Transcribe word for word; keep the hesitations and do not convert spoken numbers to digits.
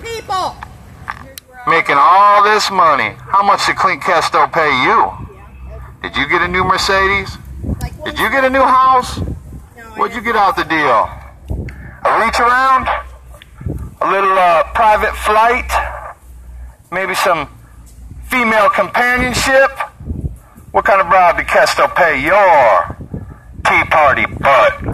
people. Making all this money. How much did Clint Kesto pay you? Did you get a new Mercedes? Did you get a new house? What'd you get out the deal? A reach around? A little uh, private flight? Maybe some female companionship? What kind of bribe did Kesto pay your Tea Party butt?